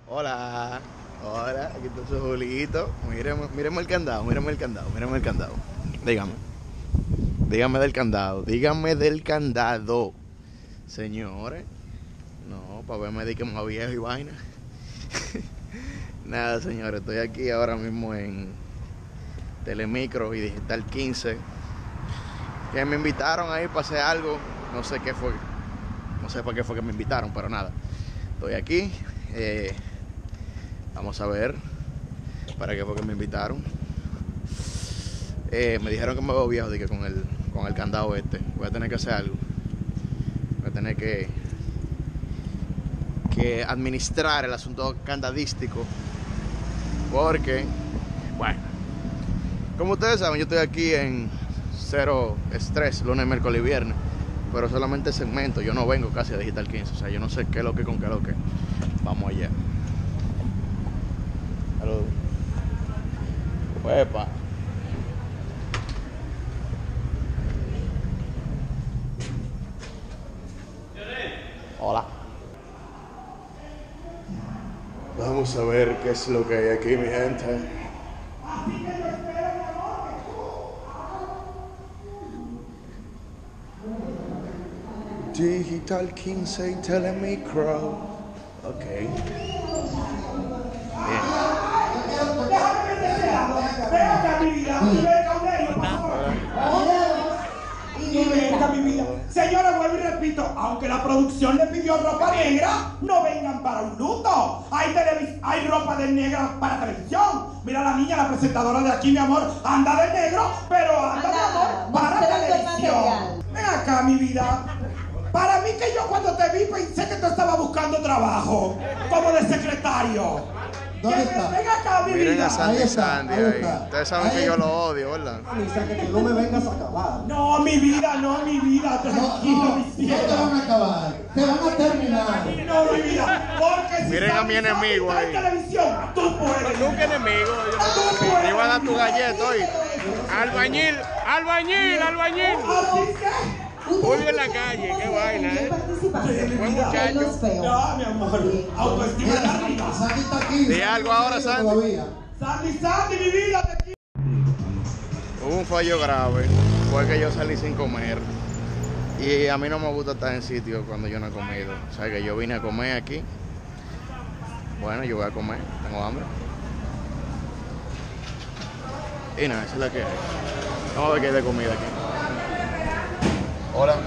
Hola, hola, aquí está su Julito. Míreme el candado, míreme el candado, míreme el candado. Dígame. Dígame del candado, dígame del candado. Señores, no, para verme de que más viejo y vaina. Nada, señores, estoy aquí ahora mismo en Telemicro y Digital 15. Que me invitaron ahí para hacer algo. No sé qué fue. No sé por qué fue que me invitaron, pero nada. Estoy aquí. Vamos a ver para qué fue que me invitaron. Me dijeron que me veo viejo, dije, con el candado este. Voy a tener que hacer algo. Voy a tener que administrar el asunto candadístico. Porque, bueno, como ustedes saben, yo estoy aquí en Cero Estrés, lunes, miércoles y viernes. Pero solamente segmento, yo no vengo casi a Digital 15. O sea, yo no sé qué es lo que con qué es lo que. Vamos allá. Salud. Uepa. Hola. Vamos a ver qué es lo que hay aquí, mi gente. Digital 15 y Telemicro. Ok. Señora, vuelvo y repito, aunque la producción le pidió ropa negra, no vengan para un luto. Hay ropa de negra para televisión. Mira la niña, la presentadora de aquí, mi amor, anda de negro, pero anda, mi amor, para televisión. Ven acá, mi vida. Para mí que yo cuando te vi pensé que tú estabas buscando trabajo, como de secretario. ¿Dónde está? Ven acá, mi Miren vida. a Sandy Ahí está, Sandy ahí ahí. está. Ustedes saben que yo lo odio, ¿verdad? Lisa, que no me vengas a acabar. No, mi vida, no, mi vida, tranquilo, mi No te cielo. van a acabar, te van a terminar. No, mi vida, porque si Miren a mi enemigo está en ahí. televisión, tú puedes. Nunca enemigo. Te iba a dar tu galleta hoy. Albañil, albañil, albañil. Así que, Julio en la calle, qué vaina, Buen muchacho. no, mi amor, autoestima de arriba. Sandy está aquí. Di algo ahora, Sandy. Todavía. Sandy, mi vida, te quiero. Hubo un fallo grave. Fue que yo salí sin comer. Y a mí no me gusta estar en sitio cuando yo no he comido. O sea que yo vine a comer aquí. Bueno, yo voy a comer. Tengo hambre. Y nada, esa es la que hay. Vamos a ver qué hay de comida aquí. Hola.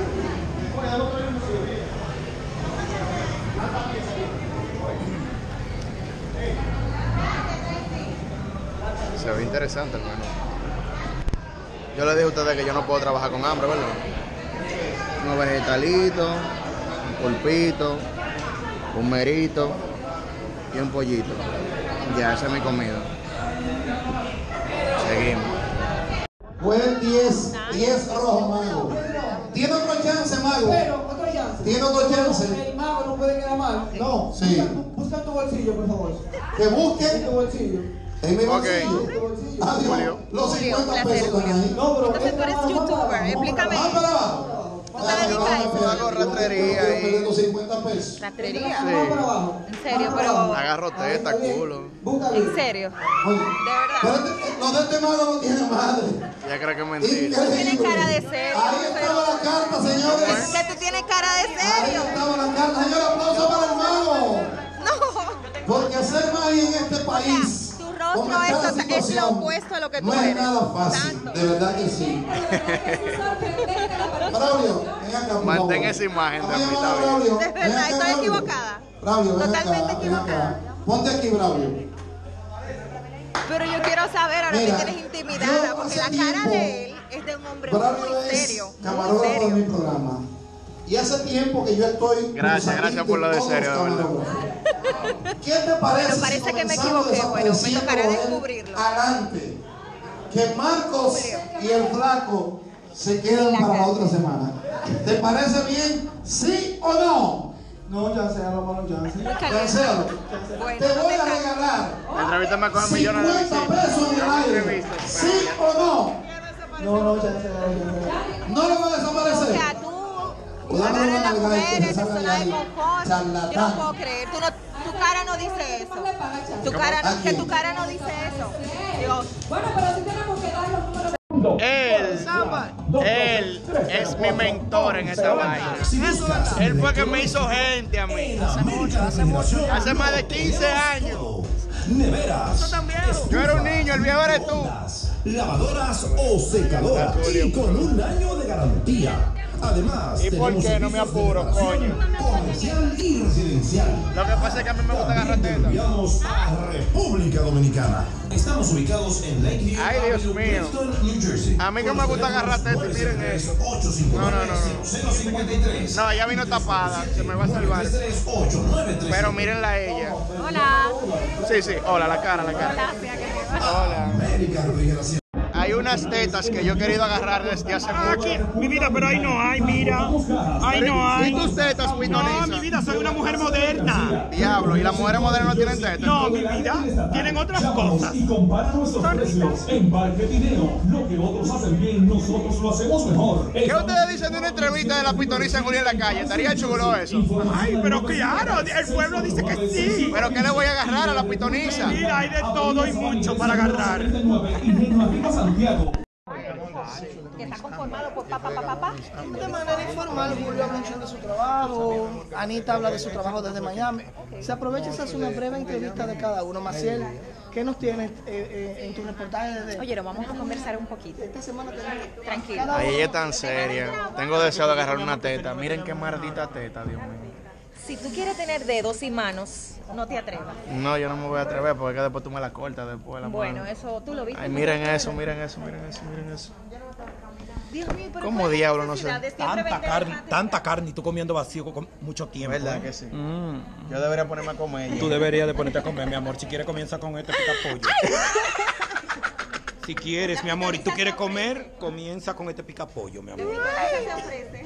Se ve interesante el menú. Yo les dije a ustedes que yo no puedo trabajar con hambre, ¿verdad? Unos vegetalitos, un pulpito, un merito y un pollito. Ya, esa es mi comida. Seguimos. Fue 10 rojo, mago. Tiene otro chance, mago. Otro chance. Tiene otro chance. El mago no puede quedar mal. No, sí. Busca en tu bolsillo, por favor. Que busque En tu bolsillo. en mi Ok. bolsillo. En tu bolsillo. Adiós. Julio. Los 50 Julio, pesos están ahí. No, pero Entonces tú eres youtuber, explícame. Más para abajo. ¿Cómo te dedicas a eso? Hago rastrería Yo quiero ahí. perder los 50 pesos. Rastrería. Más para abajo. En serio, Más para pero- abajo. Agarro teta, culo. Busca ¿En serio? Oye, ¿De pero verdad? lo de este mago no tiene madre. Ya creo que es mentira. Tienes cara de serio. Ahí estaba la carta, señores. Que tú tienes cara de Ahí serio. estaba la carta. Señor, aplauso para el mago. No. Porque hacer magia en este país. Tu rostro con esta es lo situación, opuesto a lo que tú no es eres. nada fácil. Exacto. De verdad que sí. Braulio, ven acá, por Mantén favor. esa imagen de Vamos a mí, llamar a está bien. Braulio. De Ven verdad, acá, estoy Braulio. equivocada. Braulio, ven Totalmente acá, ven acá. equivocada. Ponte aquí, Braulio. Pero yo quiero saber, ahora Mira, me tienes intimidada, yo porque hace la cara tiempo- de él es de un hombre muy Braulio serio. es Muy camarógrafo de mi serio. programa. Y hace tiempo que yo estoy. Gracias por lo de serio, de verdad. ¿Qué te parece? Pero parece si que me comenzamos equivoqué, bueno, me desapareciendo tocará él descubrirlo. Adelante. Que Marcos y el flaco se quedan En la para la calle. otra semana. ¿Te parece bien? ¿Sí o no? No, ya sea, lo malo, ya sea. Cancelo. Bueno, Te no voy te a ca- regalar La entrevista me coge millones de 50 visitas. pesos en Yo el hago aire. entrevistas, ¿Sí o no? No, ya sea. No lo va a O desaparecer. sea, tú Cuidado con agarras la las nalga ahí, que mujeres se en salga zona de de ahí. confort. Yo no Charlatán. puedo creer. Tu cara no dice eso. Tu cara no, que tu cara no dice eso. Digo, Bueno, pero sí tenemos que dar los números. Él es mi mentor en esa vaina. Él fue que me hizo gente a mí. Hace mucho. Hace más de 15 años. Neveras. Yo era un niño, el viejo eres tú. Lavadoras o secadoras. Y con un año de garantía. Además, ¿Y por tenemos qué no me apuro, coño? comercial y residencial. Lo que pasa es que a mí me gusta agarrar teta. Enviamos a República Dominicana. Estamos ubicados en Lakeview, Ay, Dios Avenue, mío. Princeton, New Jersey. A mí que me gusta agarrar teta, y miren eso. 859-0053. No, ella vino tapada, se me va a salvar. 893. Pero mírenla a ella. hola. Sí, sí, hola, la cara, la cara. Hola. América Refrigeración. Hay unas tetas que yo he querido agarrar desde hace mucho. Mi vida, pero ahí no hay, mira. Ahí no hay. ¿Y tus tetas, Pitoniza? No, mi vida, soy una mujer moderna. Diablo, ¿y las mujeres modernas no tienen tetas? No, mi vida, tienen otras cosas. Y compara nuestros precios en Marketineo. Lo que otros hacen bien, nosotros lo hacemos mejor. ¿Qué ustedes dicen de una entrevista de la Pitoniza en Julián en la calle? ¿Estaría chulo eso? Ay, pero claro, el pueblo dice que sí. ¿Pero qué le voy a agarrar a la Pitoniza? Mira, hay de todo y mucho para agarrar. Ingenio Arriba Santiago. Que está conformado por papá. De manera informal, Julio habla mucho de su trabajo, Anita habla de su trabajo desde Miami. Se aprovecha y se hace una breve entrevista de cada uno. Maciel, ¿qué nos tienes en tu reportaje desde Oye, nos vamos a conversar un poquito. esta semana? Tranquilo. Ay, ella es tan seria. Tengo deseo de agarrar una teta. Miren qué maldita teta, Dios mío. Si tú quieres tener dedos y manos, no te atrevas. No, yo no me voy a atrever porque es que después tú me la cortas después la Bueno, mano. eso tú lo viste. Ay, miren eso, miren eso, miren eso, miren eso. Dios mío, pero ¿Cómo ¿cuál es la diablo? No sé. necesidad de siempre vender una Tanta carne y tú comiendo vacío con mucho tiempo. ¿Verdad que sí? Yo debería ponerme a comer. Tú deberías de ponerte a comer, mi amor. Si quieres, comienza con este picapollo. Si quieres, mi amor, y tú quieres comer, comienza con este picapollo, mi amor. ¿Qué se ofrece?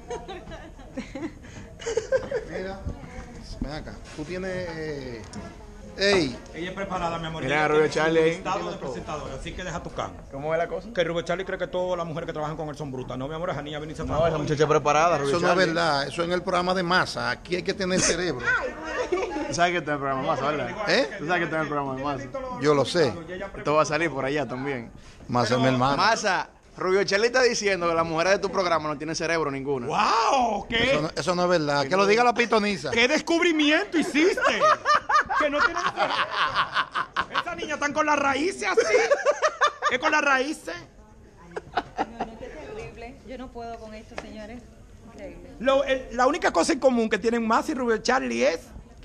Mira, ven acá. Tú tienes. Ey, Ella es preparada, mi amor. Mira, Ella Rubio tiene su Charlie ahí. listado de presentadores, así que deja tu can. ¿Cómo es la cosa? Que Rubio Charlie cree que todas las mujeres que trabajan con él son brutas. No, mi amor, esa niña viene y se No, trabaja. esa muchacha preparada, Rubio eso no es Charlie. verdad. Eso en el programa de masa. Aquí hay que tener cerebro. Tú sabes que está en el programa más, ¿verdad? ¿Eh? Tú sabes que está en el programa de Masa. Yo lo sé. Esto va a salir por allá también. Masa es mi hermano. Masa, Rubio Charlie está diciendo que las mujeres de tu programa no tienen cerebro ninguna. ¡Wow! Eso no es verdad. Que lo diga la Pitoniza. ¿Qué descubrimiento hiciste? Que no tienen cerebro. Esa niña están con las raíces así. ¿Qué con las raíces? Qué terrible. Yo no puedo con esto, señores. Increíble. La única cosa en común que tienen Massa y Rubio Charlie es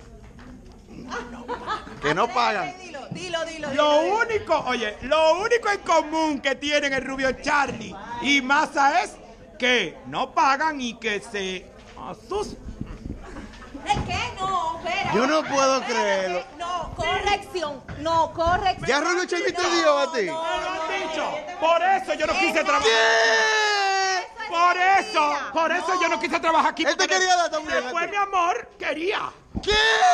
Que no pagan. Dilo. lo único en común que tienen el Rubio Charlie y Massa es que no pagan y que se asustan. ¿Es qué? No, espera. Yo no puedo creerlo. No, corrección. ¿Ya Rubio Charlie te dio a ti? Me lo han dicho. Por eso yo no quise trabajar. ¿Qué? Por eso yo no quise trabajar aquí. Él te porque quería dar también a después, ti. mi amor, quería. ¿Qué?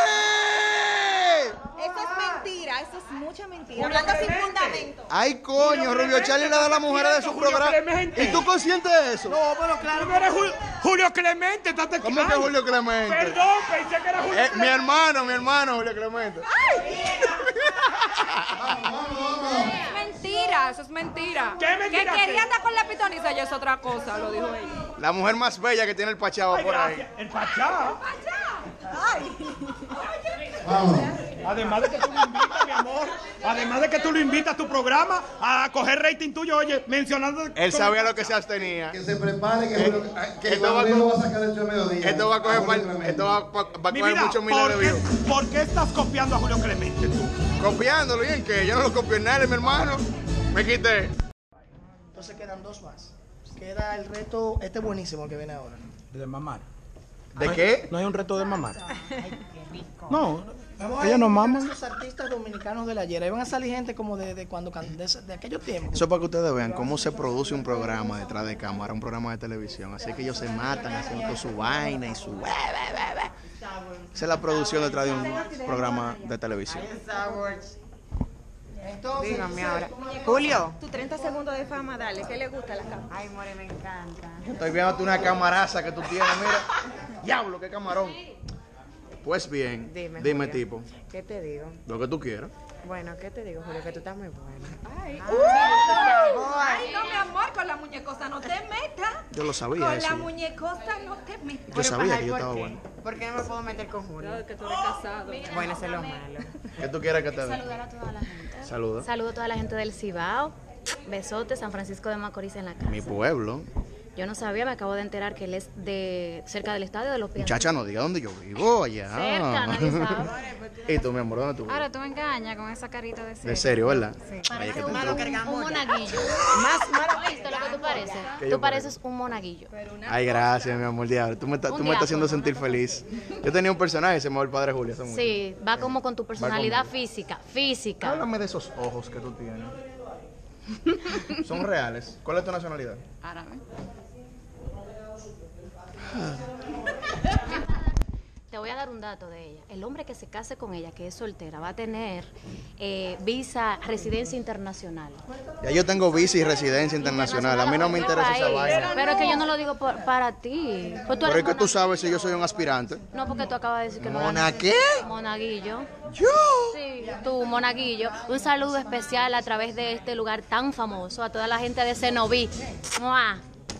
Eso es mentira, eso es mucha mentira. Hablando sin fundamento. Ay, coño, Rubio Charlie le da a las mujeres de su Julio programa. Clemente. ¿Y tú consciente de eso? No, pero claro. Tú no eres Julio Clemente, estás ¿Cómo que Julio Clemente? Perdón, pensé que era Julio Mi Clemente. hermano, Julio Clemente. Es mentira, eso es mentira. ¿Qué mentira Que quería qué? andar con la pitoniza ya es otra cosa, lo dijo ella. La mujer más bella que tiene el Pachao Ay, por ahí. gracias. El Pachá. Vámonos. Además de que tú lo invitas, mi amor. Además de que tú lo invitas a tu programa a coger rating tuyo, oye, mencionando. Él sabía lo que se abstenía. Que se prepare que esto Juan va Luis a lo co- va a sacar dentro de mediodía. Esto va a coger, va a Mi coger vida, muchos miles de views. ¿por qué estás copiando a Julio Clemente tú? Copiándolo, ¿y en qué? Yo no lo copié en nada, mi hermano. Me quité. Entonces quedan dos más. Queda el reto, este es buenísimo el que viene ahora. De mamar. ¿De qué? No hay un reto de mamar. Ay, qué rico. No, Vamos a ella no ver mama. esos artistas dominicanos del ayer. Ahí van a salir gente como de cuando de aquellos tiempos. Eso es para que ustedes vean cómo se produce un programa detrás de cámara, un programa de televisión. Así que ellos se matan haciendo toda su vaina y su... Esa es la producción detrás de un programa de televisión. Entonces, Dígame ahora. Julio. Tu 30 segundos de fama, dale. ¿Qué le gusta a la cámara? Ay, more, me encanta. Estoy viendo una camaraza que tú tienes, mira. Diablo, qué camarón. Pues bien, dime Julio. tipo, ¿Qué te digo? lo que tú quieras. Bueno, ¿qué te digo, Julio? Que tú estás muy buena. Ay, no, mi amor, con la muñecosa no te metas. Yo lo sabía Con eso. la muñecosa no te metas. Yo sabía que yo estaba bueno. ¿Por qué no me puedo meter con Julio? Claro que tú eres casado. Bueno, eso es lo malo. ¿Qué tú quieres que te dé? Saludar a toda la gente. Saluda. Saludo a toda la gente del Cibao. Besote, San Francisco de Macorís en la casa. Mi pueblo. Yo no sabía, me acabo de enterar que él es de cerca del estadio de los Pies. Muchacha, no diga dónde yo vivo, allá. Cerca, nadie sabe. ¿Y tú, mi amor, dónde tú vives? Ahora tú me engañas con esa carita de serio. De serio, ¿verdad? Sí. Parece Ay, un monaguillo. ¿Viste lo que tú pareces? ¿Qué yo Tú pareces un monaguillo. Ay, gracias, mi amor, diablo. Tú me estás haciendo sentir feliz. Yo tenía un personaje, se llamaba el Padre Julio. hace mucho. Sí, va como con tu personalidad física. Háblame de esos ojos que tú tienes. Son reales. ¿Cuál es tu nacionalidad? Árabe. Te voy a dar un dato de ella. El hombre que se case con ella, que es soltera, va a tener visa residencia internacional. Ya yo tengo visa y residencia internacional. A mí no me interesa esa vaina. Pero es que yo no lo digo para ti. Pues tú Pero eres es que tú sabes si yo soy un aspirante. No, porque tú acabas de decir que no. ¿Mona qué? Monaguillo. ¿Yo? Sí, tú, Monaguillo. Un saludo especial a través de este lugar tan famoso a toda la gente de Cenoví. ¡Mua!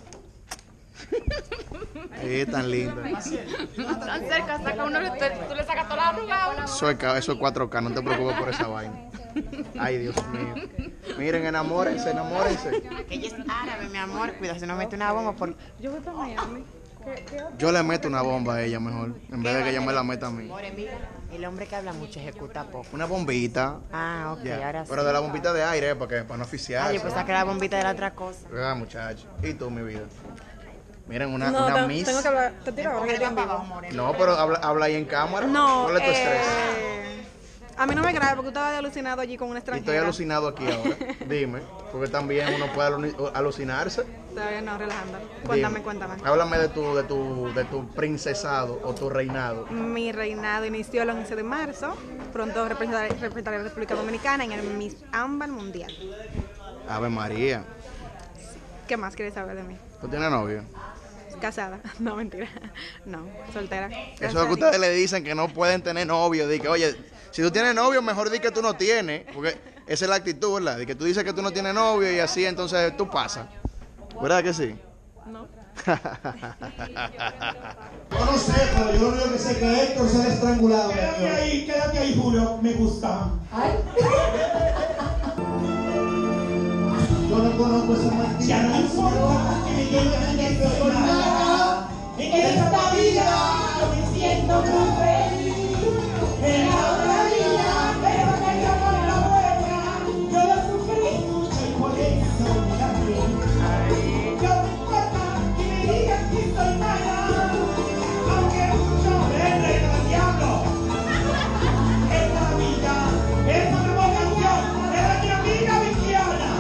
Tan lindo. Tan cerca, saca uno, tú le sacas toda la arruga a uno. Eso es 4K, no te preocupes por esa vaina. Ay, Dios mío. Miren, enamórense. Que ella es árabe, mi amor. Cuidado si no mete una bomba por... Yo voy para Miami. Yo le meto una bomba a ella mejor, en vez de que ella me la meta a mí. More, mira, el hombre que habla mucho ejecuta poco. Una bombita. Ah, ok, Ya. ahora sí. Pero de la bombita de aire, para no asfixiarse. Ah, yo pensaba que la bombita era otra cosa. Ah, muchacho. ¿Y tú, mi vida? Miren, una Miss. Tengo que hablar. ¿Te tiro ahora? No, pero habla ahí en cámara. No, ¿Cuál es tu estrés? a mí no me grave porque tú estabas alucinado allí con una Y extranjera. estoy alucinado aquí ahora. Dime, porque también uno puede alucinarse. Todavía no, relajando. Dime. Cuéntame. Háblame de tu princesado o tu reinado. Mi reinado inició el 11 de marzo. Pronto representaré a la República Dominicana en el Miss Ámbar Mundial. Ave María. ¿Qué más quieres saber de mí? ¿Tú tienes novio? Casada. No, mentira. No, soltera. Eso es lo que ustedes le dicen que no pueden tener novio. De que, oye, si tú tienes novio, mejor di que tú no tienes. Porque esa es la actitud, ¿verdad? De que tú dices que tú no tienes novio y así, entonces tú pasas. ¿Verdad que sí? No. Yo no sé, pero yo lo único que sé es que Héctor se ha estrangulado. Quédate ahí, Julio. Me gusta. Yo no conozco esa mentira. Ya no importa que me digan que soy nada. En esta vida me siento muy feliz. En la otra vida, pero que yo con la buena. Yo lo sufrí mucho y por eso me cambié. Yo no importa que me digan que soy mala. Aunque mucho me reina el diablo. Esta vida es una vocación de mi amiga Viviana.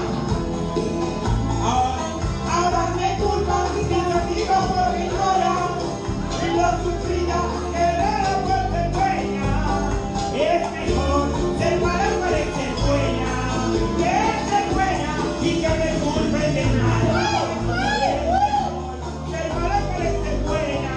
Ahora me culpan mis amigos por mi llora. Y lo sufrida que era la muerte buena. Es mejor ser mala que ser buena. Que ser buena y que me culpen de nada. Ser mala que ser buena.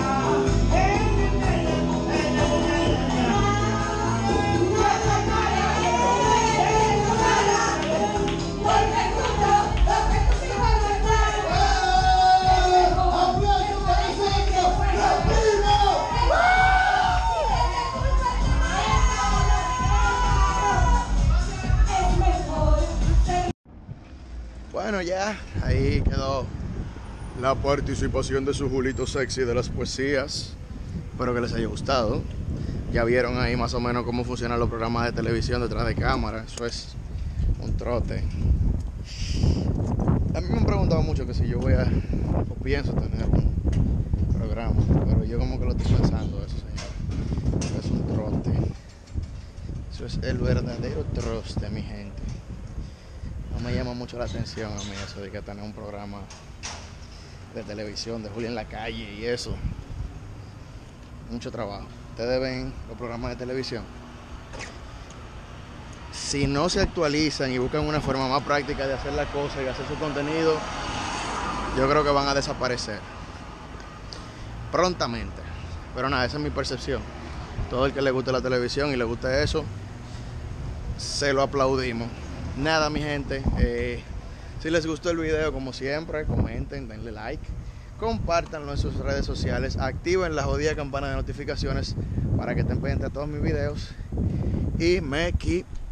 Bueno, ya ahí quedó la participación de su Julito Sexy de las poesías. Espero que les haya gustado. Ya vieron ahí más o menos cómo funcionan los programas de televisión detrás de cámara. Eso es un trote. A mí me han preguntado mucho que si yo voy a o pienso tener un programa, pero yo como que lo estoy pensando eso, señor. Eso es un trote. Eso es el verdadero trote, mi gente. No me llama mucho la atención a mí eso de que tener un programa de televisión de Julio en la calle y eso. Mucho trabajo. Ustedes ven los programas de televisión. Si no se actualizan y buscan una forma más práctica de hacer las cosas y hacer su contenido, yo creo que van a desaparecer prontamente. Pero nada, esa es mi percepción. Todo el que le guste la televisión y le guste eso, se lo aplaudimos. Nada, mi gente, si les gustó el video, como siempre, comenten, denle like, compártanlo en sus redes sociales, activen la jodida campana de notificaciones para que estén pendientes de todos mis videos y me